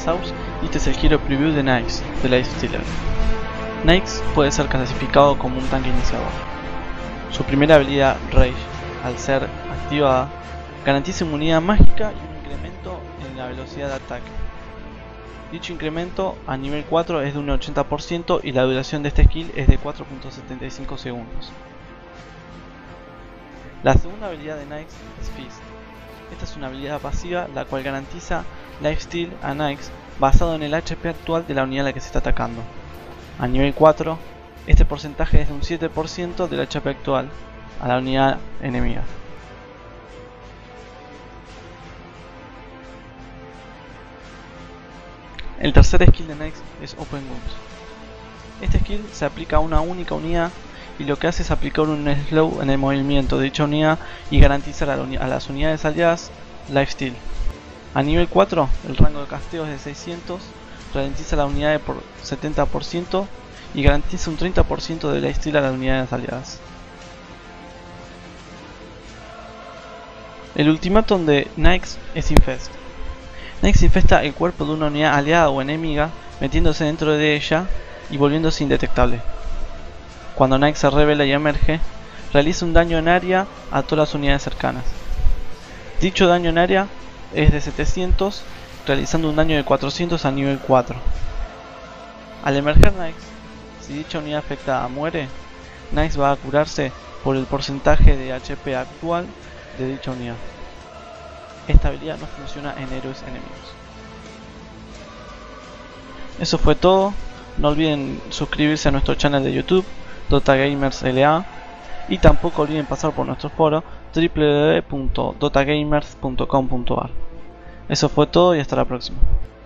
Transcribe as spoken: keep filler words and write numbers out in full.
Source y este es el Hero Preview de Nyx, de Lifestealer. Nyx puede ser clasificado como un tanque iniciador. Su primera habilidad, Rage, al ser activada, garantiza inmunidad mágica y un incremento en la velocidad de ataque. Dicho incremento a nivel cuatro es de un ochenta por ciento y la duración de esta skill es de cuatro punto setenta y cinco segundos. La segunda habilidad de Nyx es Fist. Esta es una habilidad pasiva la cual garantiza Lifesteal a Nyx basado en el H P actual de la unidad a la que se está atacando. A nivel cuatro, este porcentaje es de un siete por ciento del H P actual a la unidad enemiga. El tercer skill de Nyx es Open Wounds. Este skill se aplica a una única unidad y lo que hace es aplicar un slow en el movimiento de dicha unidad y garantizar a, la uni a las unidades aliadas Lifesteal. A nivel cuatro, el rango de casteo es de seiscientos, ralentiza la unidad por setenta por ciento y garantiza un treinta por ciento de Lifesteal a las unidades aliadas. El ultimátum de Nyx es Infest. Nyx infesta el cuerpo de una unidad aliada o enemiga, metiéndose dentro de ella y volviéndose indetectable. Cuando Nyx se revela y emerge, realiza un daño en área a todas las unidades cercanas. Dicho daño en área es de setecientos, realizando un daño de cuatrocientos a nivel cuatro. Al emerger Nyx, si dicha unidad afectada muere, Nyx va a curarse por el porcentaje de H P actual de dicha unidad. Esta habilidad no funciona en héroes enemigos. Eso fue todo. No olviden suscribirse a nuestro canal de YouTube, Dota Gamers L A, y tampoco olviden pasar por nuestro foro w w w punto dota gamers punto com punto a r. Eso fue todo y hasta la próxima.